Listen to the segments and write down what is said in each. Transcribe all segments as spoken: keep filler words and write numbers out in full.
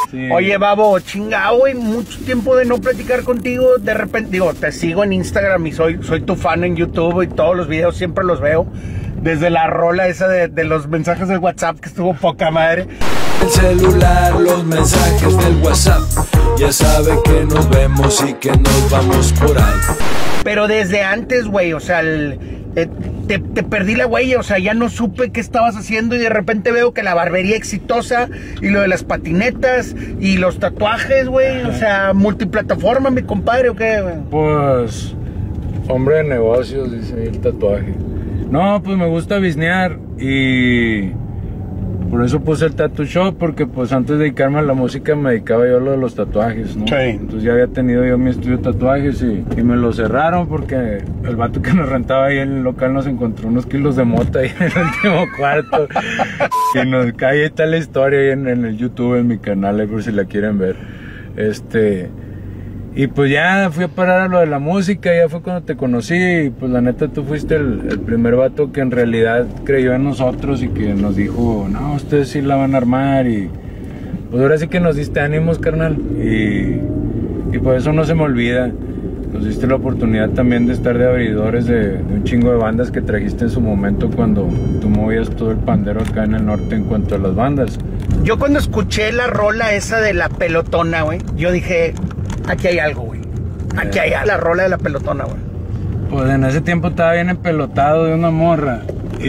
Sí. Oye, Babo, chingado, güey, mucho tiempo de no platicar contigo. De repente, digo, te sigo en Instagram y soy, soy tu fan en YouTube y todos los videos siempre los veo. Desde la rola esa de, de los mensajes de WhatsApp que estuvo poca madre. El celular, los mensajes del WhatsApp, ya sabe que nos vemos y que nos vamos por ahí. Pero desde antes, güey, o sea, el, eh, te, te perdí la huella, o sea, ya no supe qué estabas haciendo y de repente veo que la barbería exitosa y lo de las patinetas y los tatuajes, güey, o sea, multiplataforma, mi compadre, ¿o qué, güey? Pues, hombre de negocios, dice el tatuaje. No, pues me gusta bisnear y por eso puse el tattoo shop, porque pues antes de dedicarme a la música me dedicaba yo a lo de los tatuajes, ¿no? Sí. Entonces ya había tenido yo mi estudio de tatuajes y, y me lo cerraron porque el vato que nos rentaba ahí en el local nos encontró unos kilos de mota ahí en el último cuarto. Y nos cae, ahí está la historia ahí en, en el YouTube, en mi canal, ahí por si la quieren ver. Este... Y pues ya fui a parar a lo de la música, ya fue cuando te conocí y pues la neta tú fuiste el, el primer vato que en realidad creyó en nosotros y que nos dijo, no, ustedes sí la van a armar y pues ahora sí que nos diste ánimos, carnal, y, y por eso no se me olvida. Nos diste la oportunidad también de estar de abridores de, de un chingo de bandas que trajiste en su momento cuando tú movías todo el pandero acá en el norte en cuanto a las bandas. Yo cuando escuché la rola esa de la pelotona, güey, yo dije... Aquí hay algo, güey. Aquí hay la rola de la pelotona, güey. Pues en ese tiempo estaba bien empelotado de una morra.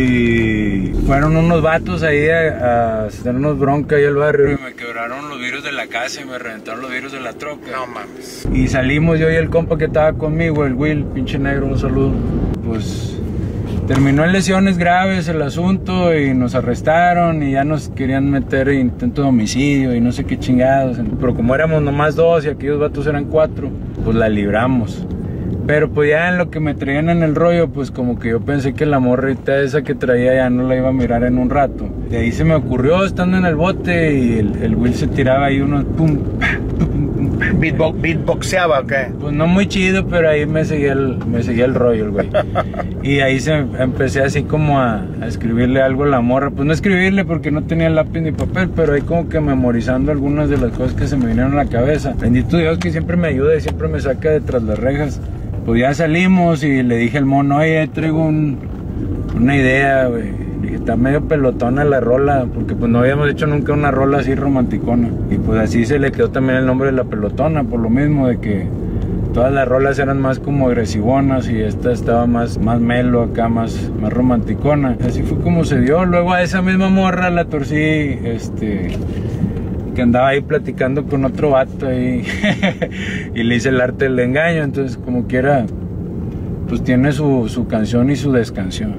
Y fueron unos vatos ahí a, a hacernos bronca ahí al barrio. Y me quebraron los vidrios de la casa y me reventaron los vidrios de la troca. No mames. Y salimos yo y el compa que estaba conmigo, el Will, pinche negro, un saludo. Pues terminó en lesiones graves el asunto y nos arrestaron y ya nos querían meter en intento de homicidio y no sé qué chingados. Pero como éramos nomás dos y aquellos vatos eran cuatro, pues la libramos. Pero pues ya en lo que me traían en el rollo, pues como que yo pensé que la morrita esa que traía ya no la iba a mirar en un rato. De ahí se me ocurrió estando en el bote y el, el Will se tiraba ahí unos pum, pa, pum, pum, pa. Beatbo ¿Beatboxeaba o qué? Pues no muy chido, pero ahí me seguía el, me seguía el rollo el güey. Y ahí se empecé así como a, a escribirle algo a la morra. Pues no escribirle porque no tenía lápiz ni papel, pero ahí como que memorizando algunas de las cosas que se me vinieron a la cabeza. Bendito Dios que siempre me ayuda y siempre me saca de tras las rejas. Pues ya salimos y le dije al mono, oye, traigo un, una idea, güey. Le dije, está medio pelotona la rola, porque pues no habíamos hecho nunca una rola así romanticona. Y pues así se le quedó también el nombre de la pelotona, por lo mismo de que todas las rolas eran más como agresivonas y esta estaba más, más melo acá, más, más romanticona. Así fue como se dio. Luego a esa misma morra la torcí, este... que andaba ahí platicando con otro vato ahí y le hice el arte del engaño, entonces como quiera pues tiene su, su canción y su descanción.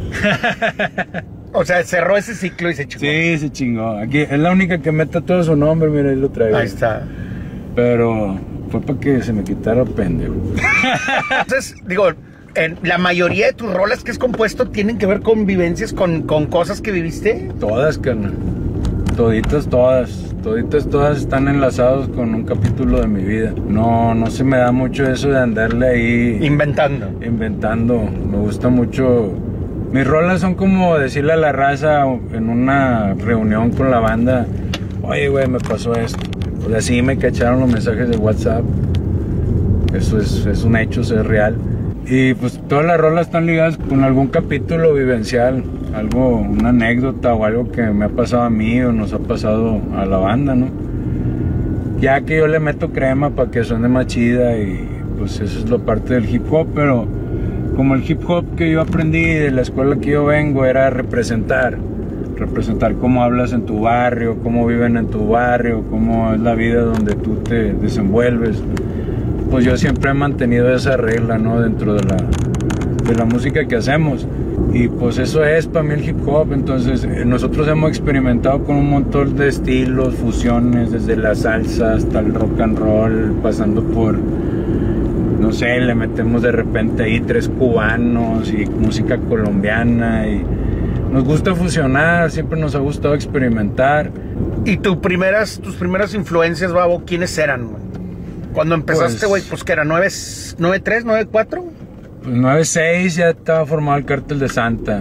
O sea, cerró ese ciclo y se chingó. Sí, se chingó. Aquí es la única que meta todo su nombre, mira, ahí lo traigo. Ahí está. Pero fue para que se me quitara el pendejo. Entonces, digo, en la mayoría de tus rolas que has compuesto tienen que ver con vivencias, con, con cosas que viviste. Todas, carnal. Toditas, todas. Toditas, todas están enlazados con un capítulo de mi vida. No, no se me da mucho eso de andarle ahí... Inventando. Inventando. Me gusta mucho... Mis rolas son como decirle a la raza en una reunión con la banda, oye, güey, me pasó esto. Pues así me cacharon los mensajes de WhatsApp. Eso es, es un hecho, es real. Y pues todas las rolas están ligadas con algún capítulo vivencial, algo, una anécdota o algo que me ha pasado a mí o nos ha pasado a la banda, ¿no? Ya que yo le meto crema para que suene más chida y pues eso es lo parte del hip hop, pero como el hip hop que yo aprendí de la escuela que yo vengo era representar, representar cómo hablas en tu barrio, cómo viven en tu barrio, cómo es la vida donde tú te desenvuelves. Pues yo siempre he mantenido esa regla, ¿no? Dentro de la, de la música que hacemos. Y pues eso es para mí el hip hop. Entonces nosotros hemos experimentado con un montón de estilos, fusiones, desde la salsa hasta el rock and roll, pasando por, no sé, le metemos de repente ahí tres cubanos y música colombiana. Y nos gusta fusionar, siempre nos ha gustado experimentar. ¿Y tu primeras, tus primeras influencias, Babo, quiénes eran, güey? Cuando empezaste, güey, pues, pues que era nueve tres, nueve cuatro. Pues nueve seis ya estaba formado el Cártel de Santa.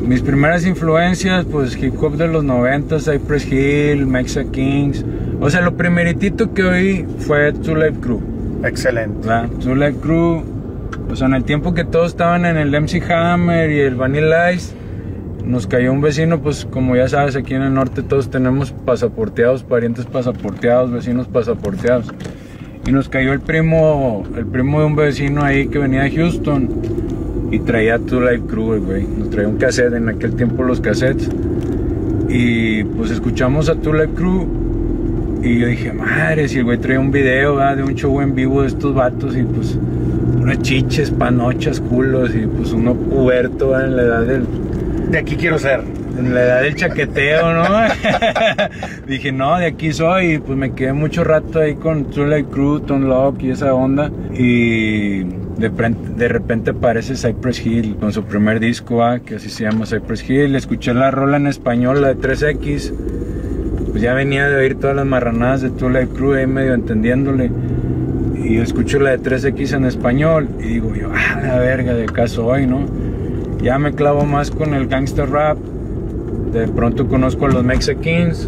Mis primeras influencias, pues hip hop de los noventa, Cypress Hill, Mexa Kings. O sea, lo primeritito que oí fue Two Live Crew. Excelente. ¿verdad? Two Live Crew, o sea, en el tiempo que todos estaban en el M C Hammer y el Vanilla Ice, nos cayó un vecino, pues como ya sabes, aquí en el norte todos tenemos pasaporteados, parientes pasaporteados, vecinos pasaporteados. Y nos cayó el primo, el primo de un vecino ahí que venía de Houston y traía Two Live Crew, güey. Nos traía un cassette, en aquel tiempo los cassettes. Y pues escuchamos a Two Live Crew y yo dije, madre, si el güey traía un video, ¿verdad? De un show en vivo de estos vatos y pues unas chiches, panochas, culos y pues uno puberto, ¿verdad? En la edad del... De aquí quiero ser. En la edad del chaqueteo, ¿no? Dije, no, de aquí soy. Y pues me quedé mucho rato ahí con Two Live Crew, Tone Loc y esa onda. Y de, de repente aparece Cypress Hill con su primer disco, ¿eh? Que así se llama, Cypress Hill. Escuché la rola en español, la de tres equis. Pues ya venía de oír todas las marranadas de Two Live Crew, ahí medio entendiéndole. Y yo escucho la de tres equis en español. Y digo yo, ah, la verga, de acá soy, ¿no? Ya me clavo más con el gangster rap. De pronto conozco a los Mexa Kings.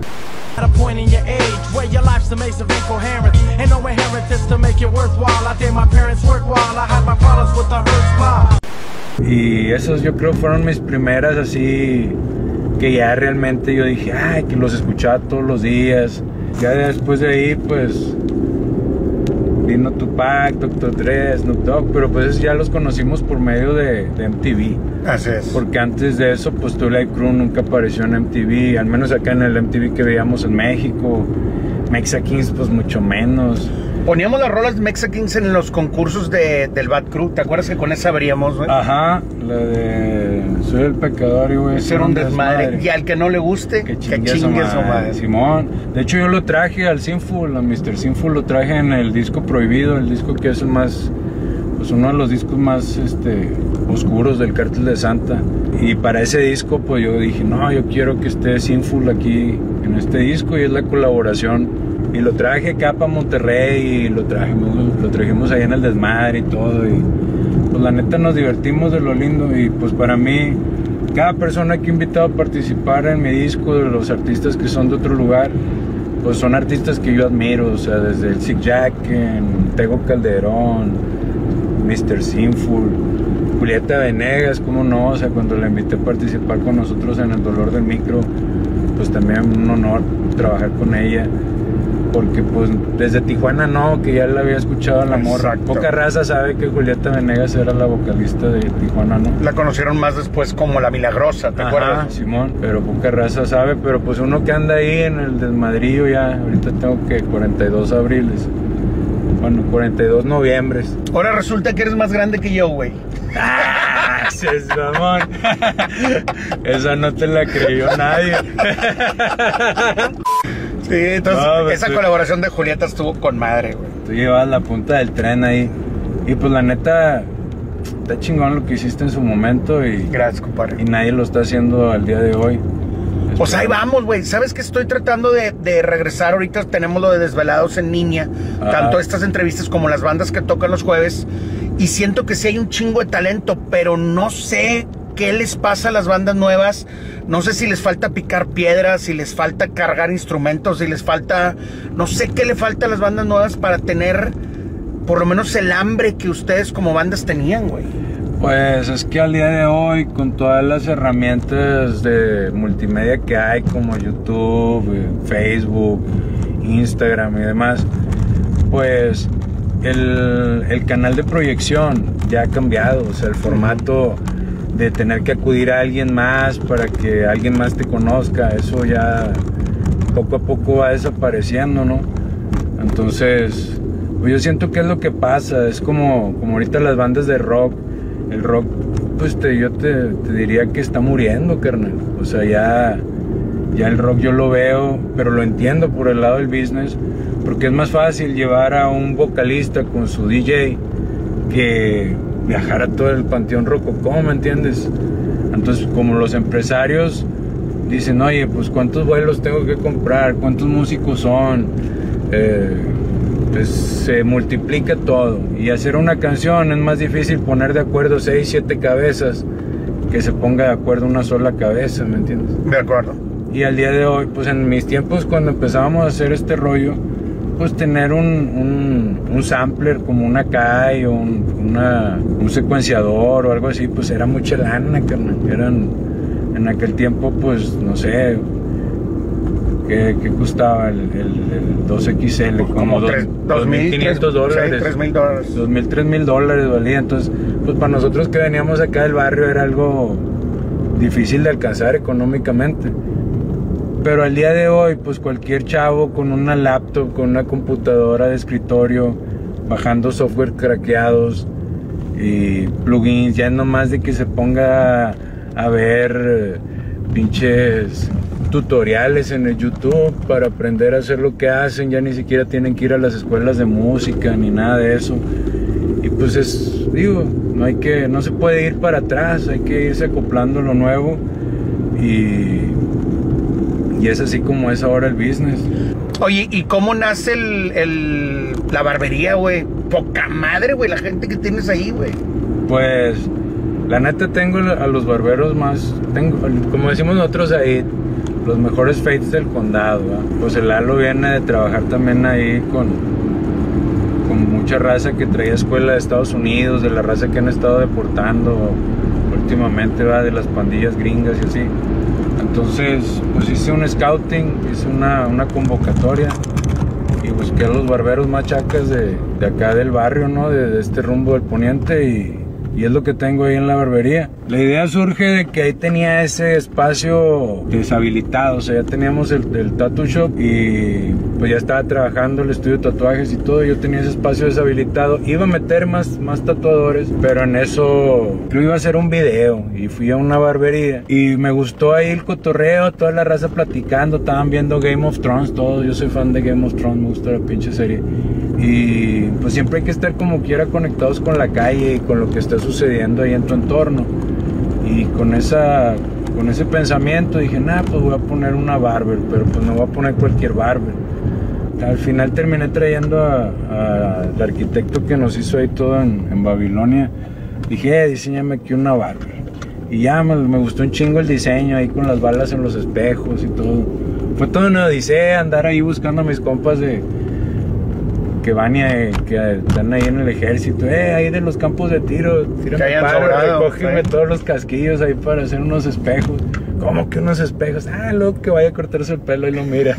Y esos yo creo fueron mis primeras así, que ya realmente yo dije, ay, que los escuchaba todos los días. Ya después de ahí pues vino Tupac, doctor Dre, Snoop Dogg, pero pues ya los conocimos por medio de, de M T V. Así es. Porque antes de eso, pues Two Live Crew nunca apareció en M T V, al menos acá en el M T V que veíamos en México. Mexa Kings, pues mucho menos. Poníamos las rolas de Mexa Kings en los concursos de, del Bad Crew. ¿Te acuerdas que con esa abríamos, güey? Ajá, la de Soy el pecador y voy a ser un desmadre. desmadre. Y al que no le guste, que chingue, que chingue su madre. Simón. De hecho, yo lo traje al Sinful, a mister Sinful lo traje en el disco Prohibido, el disco que es el más, pues uno de los discos más este, oscuros del Cártel de Santa. Y para ese disco, pues yo dije, no, yo quiero que esté Sinful aquí en este disco y es la colaboración. Y lo traje acá para Monterrey y lo trajimos, lo trajimos ahí en el desmadre y todo. Y pues la neta nos divertimos de lo lindo. Y pues para mí, cada persona que he invitado a participar en mi disco, de los artistas que son de otro lugar, pues son artistas que yo admiro. O sea, desde el Sick Jack, Tego Calderón, mister Sinful, Julieta Venegas, cómo no. O sea, cuando la invité a participar con nosotros en El Dolor del Micro, pues también un honor trabajar con ella. Porque pues desde Tijuana no, que ya la había escuchado a la morra. Exacto. Poca raza sabe que Julieta Venegas era la vocalista de Tijuana, ¿no? La conocieron más después como La Milagrosa, ¿te Ajá, acuerdas? Simón, pero poca raza sabe, pero pues uno que anda ahí en el desmadrillo ya, ahorita tengo que cuarenta y dos abriles. Bueno, cuarenta y dos noviembres. Ahora resulta que eres más grande que yo, güey. ¡Ah! ¡Ese es mamón! Esa no te la creyó nadie. Sí, entonces no, esa tú, colaboración de Julieta estuvo con madre, güey. Tú llevas la punta del tren ahí. Y pues la neta, está chingón lo que hiciste en su momento. Y, gracias, compadre. Y nadie lo está haciendo al día de hoy. Pues ahí vamos, güey. ¿Sabes qué estoy tratando de, de regresar? Ahorita tenemos lo de Desvelados en línea. Ajá. Tanto estas entrevistas como las bandas que tocan los jueves. Y siento que sí hay un chingo de talento, pero no sé qué les pasa a las bandas nuevas. No sé si les falta picar piedras, si les falta cargar instrumentos, si les falta... No sé qué le falta a las bandas nuevas para tener por lo menos el hambre que ustedes como bandas tenían, güey. Pues es que al día de hoy, con todas las herramientas de multimedia que hay, como YouTube, Facebook, Instagram y demás, pues el, el canal de proyección ya ha cambiado. O sea, el formato de tener que acudir a alguien más para que alguien más te conozca, eso ya poco a poco va desapareciendo, ¿no? Entonces, pues yo siento que es lo que pasa. Es como, como ahorita las bandas de rock. El rock, pues te, yo te, te diría que está muriendo, carnal. O sea, ya, ya el rock yo lo veo, pero lo entiendo por el lado del business, porque es más fácil llevar a un vocalista con su D J que viajar a todo el panteón rococó, ¿me entiendes? Entonces, como los empresarios dicen, oye, pues cuántos vuelos tengo que comprar, cuántos músicos son, eh, pues se multiplica todo. Y hacer una canción es más difícil poner de acuerdo seis, siete cabezas que se ponga de acuerdo una sola cabeza, ¿me entiendes? De acuerdo. Y al día de hoy, pues en mis tiempos cuando empezábamos a hacer este rollo, pues tener un, un, un sampler como una K I o un, una, un secuenciador o algo así, pues era mucha lana, carnal. Eran, en aquel tiempo, pues, no sé, ¿qué, qué costaba el, el, el dos X L? Como, como dos mil quinientos dólares. tres mil dólares. dos mil, tres mil dólares valía. Entonces, pues para nosotros que veníamos acá del barrio era algo difícil de alcanzar económicamente. Pero al día de hoy, pues cualquier chavo con una laptop, con una computadora de escritorio, bajando software craqueados y plugins, ya no más de que se ponga a ver eh, pinches tutoriales en el YouTube para aprender a hacer lo que hacen, ya ni siquiera tienen que ir a las escuelas de música ni nada de eso. Y pues es, digo, no hay que, no se puede ir para atrás, hay que irse acoplando lo nuevo y... Y es así como es ahora el business. Oye, ¿y cómo nace el, el, la barbería, güey? Poca madre, güey, la gente que tienes ahí, güey. Pues, la neta tengo a los barberos más, tengo, como decimos nosotros ahí, los mejores fates del condado, ¿verdad? Pues el Lalo viene de trabajar también ahí con, con mucha raza que traía escuela de Estados Unidos, de la raza que han estado deportando últimamente, ¿verdad? De las pandillas gringas y así. Entonces, pues hice un scouting, hice una, una convocatoria y busqué a los barberos más chacas de, de acá del barrio, ¿no? De, de este rumbo del poniente y, y es lo que tengo ahí en la barbería. La idea surge de que ahí tenía ese espacio deshabilitado, o sea, ya teníamos el, el tattoo shop y pues ya estaba trabajando el estudio de tatuajes y todo, yo tenía ese espacio deshabilitado, iba a meter más, más tatuadores, pero en eso yo iba a hacer un video y fui a una barbería y me gustó ahí el cotorreo, toda la raza platicando, estaban viendo Game of Thrones, todo, yo soy fan de Game of Thrones, me gusta la pinche serie y pues siempre hay que estar como quiera conectados con la calle y con lo que está sucediendo ahí en tu entorno. Y con esa con ese pensamiento dije, nah, pues voy a poner una barber, pero pues no voy a poner cualquier barber. Al final terminé trayendo al arquitecto que nos hizo ahí todo en, en Babilonia. Dije, eh, diseñame aquí una barber. Y ya me, me gustó un chingo el diseño ahí con las balas en los espejos y todo. Fue todo una odisea andar ahí buscando a mis compas de que van y que están ahí en el ejército, eh, ahí de los campos de tiro, tírame paro, recógeme todos los casquillos ahí para hacer unos espejos. ¿Cómo que unos espejos? Ah, luego que vaya a cortarse el pelo y lo mira.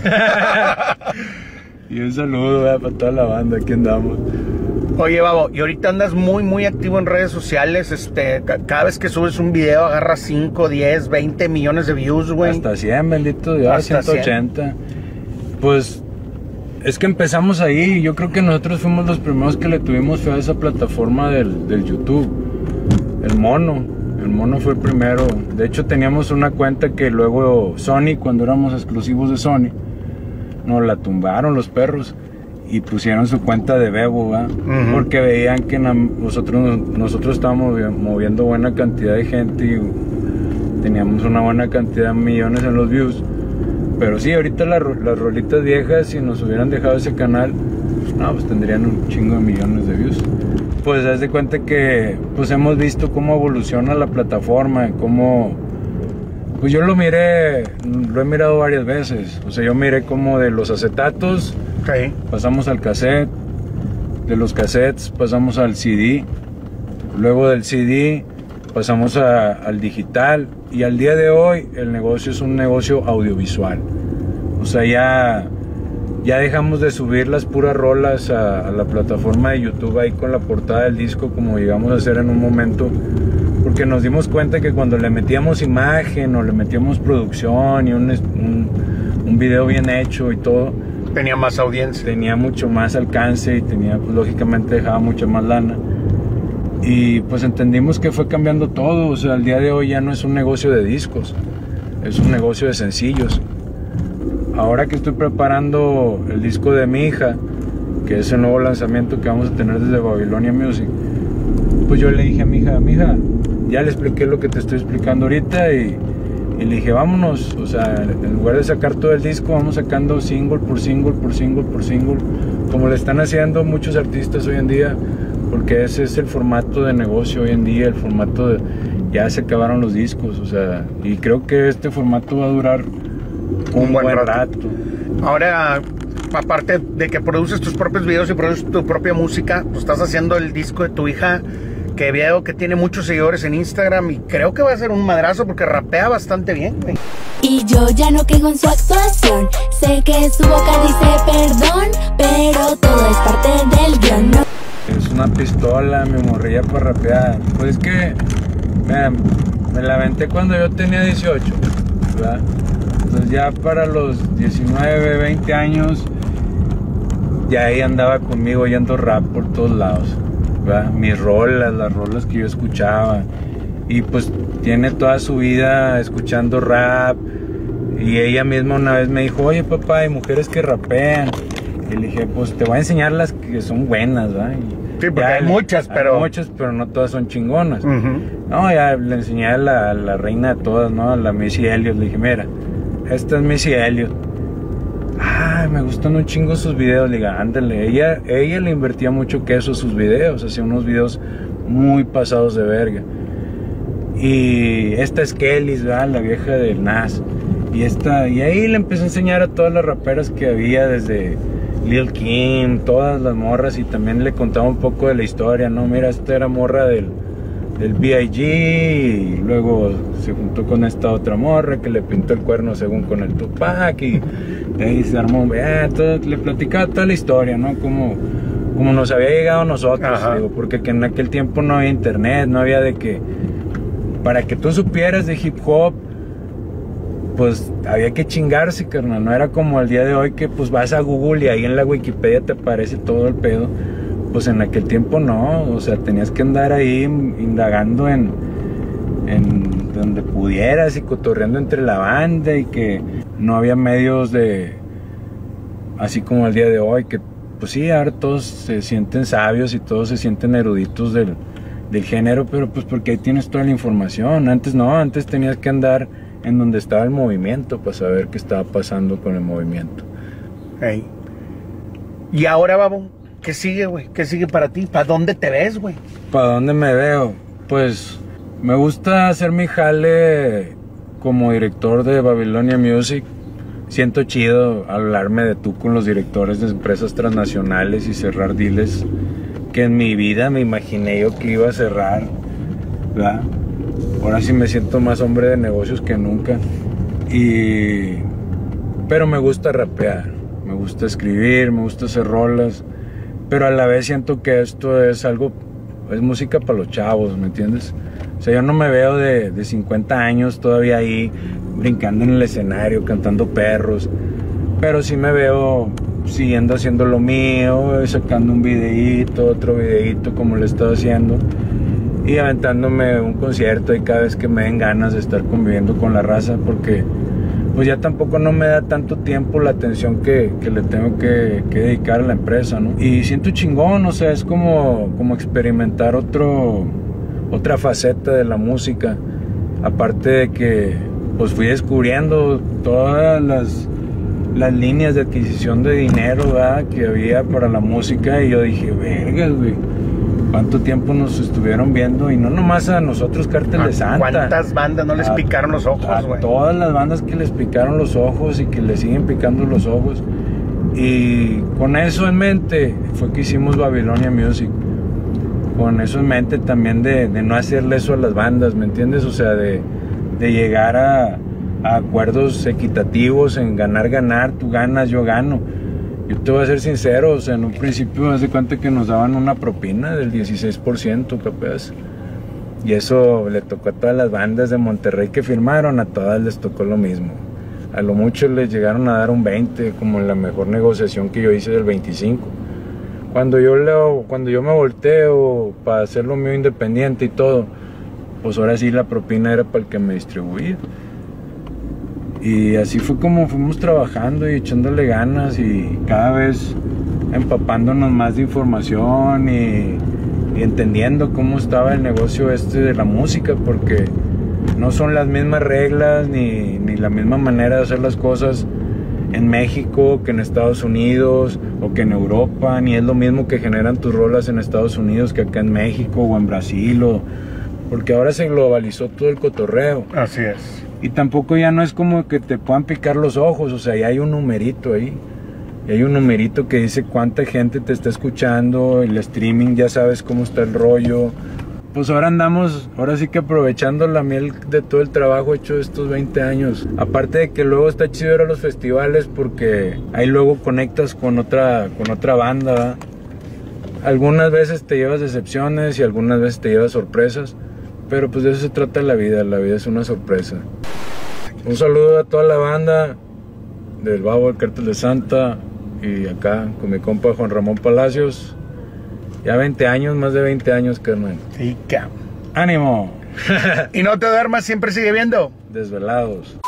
Y un saludo, ¿verdad? Para toda la banda, aquí andamos. Oye, Babo, y ahorita andas muy, muy activo en redes sociales, este, cada vez que subes un video agarras cinco, diez, veinte millones de views, güey. Hasta cien, bendito Dios, ciento ochenta. cien. Pues... es que empezamos ahí, yo creo que nosotros fuimos los primeros que le tuvimos fe a esa plataforma del, del YouTube. El Mono, el Mono fue el primero. De hecho teníamos una cuenta que luego Sony, cuando éramos exclusivos de Sony, nos la tumbaron los perros y pusieron su cuenta de Bebo, ¿verdad? Uh-huh. Porque veían que nosotros, nosotros estábamos moviendo buena cantidad de gente y teníamos una buena cantidad de millones en los views. Pero sí, ahorita la, las rolitas viejas, si nos hubieran dejado ese canal, no, pues tendrían un chingo de millones de views. Pues haz de cuenta que pues hemos visto cómo evoluciona la plataforma, cómo... Pues yo lo miré, lo he mirado varias veces. O sea, yo miré como de los acetatos, okay, pasamos al cassette, de los cassettes pasamos al C D, luego del C D pasamos a, al digital y al día de hoy el negocio es un negocio audiovisual. O sea, ya, ya dejamos de subir las puras rolas a, a la plataforma de YouTube ahí con la portada del disco como llegamos a hacer en un momento, porque nos dimos cuenta que cuando le metíamos imagen o le metíamos producción y un, un, un video bien hecho y todo, tenía más audiencia, tenía mucho más alcance y tenía, pues, lógicamente dejaba mucha más lana. Y pues entendimos que fue cambiando todo. O sea, al día de hoy ya no es un negocio de discos, es un negocio de sencillos. Ahora que estoy preparando el disco de mi hija, que es el nuevo lanzamiento que vamos a tener desde Babilonia Music, pues yo le dije a mi hija, mi hija, ya le expliqué lo que te estoy explicando ahorita y, y le dije, vámonos, o sea, en lugar de sacar todo el disco, vamos sacando single por single, por single, por single, como le están haciendo muchos artistas hoy en día, porque ese es el formato de negocio hoy en día, el formato de... ya se acabaron los discos, o sea, y creo que este formato va a durar un, un buen, buen rato. rato. Ahora, aparte de que produces tus propios videos y produces tu propia música, pues estás haciendo el disco de tu hija, que veo que tiene muchos seguidores en Instagram y creo que va a ser un madrazo porque rapea bastante bien, güey. Y yo ya no caigo en su actuación, sé que su boca dice perdón, pero todo es parte del guión, ¿no? Es una pistola, mi morrilla para rapear. Pues es que me, me la aventé cuando yo tenía dieciocho, ¿verdad? Entonces ya para los diecinueve, veinte años, ya ella andaba conmigo oyendo rap por todos lados, ¿verdad? Mis rolas, las rolas que yo escuchaba. Y pues tiene toda su vida escuchando rap. Y ella misma una vez me dijo, oye papá, hay mujeres que rapean. Y le dije, pues te voy a enseñar las que son buenas, ¿verdad? Y sí, porque hay le, muchas, pero... Hay muchas, pero no todas son chingonas. Uh-huh. No, ya le enseñé a la, la reina de todas, ¿no? A la Missy Elliott. Le dije, mira, esta es Missy Elliott. Ah, me gustan un chingo sus videos. Le dije, ándale. Ella, ella le invertía mucho queso a sus videos. Hacía unos videos muy pasados de verga. Y esta es Kelly, ¿verdad? La vieja del Nas. Y, esta, y ahí le empecé a enseñar a todas las raperas que había, desde Lil Kim, todas las morras, y también le contaba un poco de la historia, ¿no? Mira, esta era morra del, del B I G, y luego se juntó con esta otra morra que le pintó el cuerno según con el Tupac, y, y ahí se armó, eh, todo, le platicaba toda la historia, ¿no? Como, como nos había llegado a nosotros, digo, porque que en aquel tiempo no había internet, no había de que, para que tú supieras de hip hop, pues había que chingarse, carnal. No era como el día de hoy que pues vas a Google y ahí en la Wikipedia te aparece todo el pedo. Pues en aquel tiempo no, o sea, tenías que andar ahí indagando en, en donde pudieras y cotorreando entre la banda, y que no había medios de, así como el día de hoy, que pues sí, ahora todos se sienten sabios y todos se sienten eruditos del, del género, pero pues porque ahí tienes toda la información. Antes no, antes tenías que andar en donde estaba el movimiento para saber qué estaba pasando con el movimiento. Hey. Y ahora, Babo, ¿qué sigue, güey? ¿Qué sigue para ti? ¿Para dónde te ves, güey? ¿Para dónde me veo? Pues me gusta hacer mi jale como director de Babilonia Music. Siento chido hablarme de tú con los directores de empresas transnacionales y cerrar deals que en mi vida me imaginé yo que iba a cerrar, ¿verdad? Ahora sí me siento más hombre de negocios que nunca. Y... pero me gusta rapear, me gusta escribir, me gusta hacer rolas, pero a la vez siento que esto es algo, es música para los chavos, ¿me entiendes? O sea, yo no me veo de, de cincuenta años todavía ahí brincando en el escenario, cantando perros, pero sí me veo siguiendo haciendo lo mío, sacando un videíto, otro videíto como lo he estado haciendo, y aventándome un concierto y cada vez que me den ganas de estar conviviendo con la raza, porque pues ya tampoco no me da tanto tiempo la atención que, que le tengo que, que dedicar a la empresa, ¿no? Y siento chingón, o sea, es como, como experimentar otro, otra faceta de la música, aparte de que pues fui descubriendo todas las, las líneas de adquisición de dinero, ¿verdad?, que había para la música, y yo dije, vergas, güey, cuánto tiempo nos estuvieron viendo, y no nomás a nosotros, Cártel de Santa. ¿Cuántas bandas no les a, picaron los ojos, güey? Todas las bandas que les picaron los ojos y que les siguen picando los ojos. Y con eso en mente fue que hicimos Babilonia Music. Con eso en mente también de, de no hacerle eso a las bandas, ¿me entiendes? O sea, de, de llegar a, a acuerdos equitativos en ganar, ganar, tú ganas, yo gano. Yo te voy a ser sincero, o sea, en un principio me das cuenta que nos daban una propina del dieciséis por ciento, capaz. Y eso le tocó a todas las bandas de Monterrey que firmaron, a todas les tocó lo mismo. A lo mucho les llegaron a dar un veinte, como en la mejor negociación que yo hice del veinticinco. Cuando yo, leo, cuando yo me volteo para hacer lo mío independiente y todo, pues ahora sí la propina era para el que me distribuía. Y así fue como fuimos trabajando y echándole ganas, y cada vez empapándonos más de información y, y entendiendo cómo estaba el negocio este de la música, porque no son las mismas reglas ni, ni la misma manera de hacer las cosas en México que en Estados Unidos o que en Europa, ni es lo mismo que generan tus rolas en Estados Unidos que acá en México o en Brasil o, porque ahora se globalizó todo el cotorreo. Así es. Y tampoco ya no es como que te puedan picar los ojos, o sea, ya hay un numerito ahí. Y hay un numerito que dice cuánta gente te está escuchando, el streaming, ya sabes cómo está el rollo. Pues ahora andamos, ahora sí que aprovechando la miel de todo el trabajo hecho estos veinte años. Aparte de que luego está chido ir a los festivales porque ahí luego conectas con otra, con otra banda, ¿verdad? Algunas veces te llevas decepciones y algunas veces te llevas sorpresas, pero pues de eso se trata la vida, la vida es una sorpresa. Un saludo a toda la banda del Babo, el Cártel de Santa, y acá con mi compa Juan Ramón Palacios. Ya veinte años, más de veinte años, carnal. Sí, cabrón. ¡Ánimo! Y no te duermas, siempre sigue viendo Desvelados.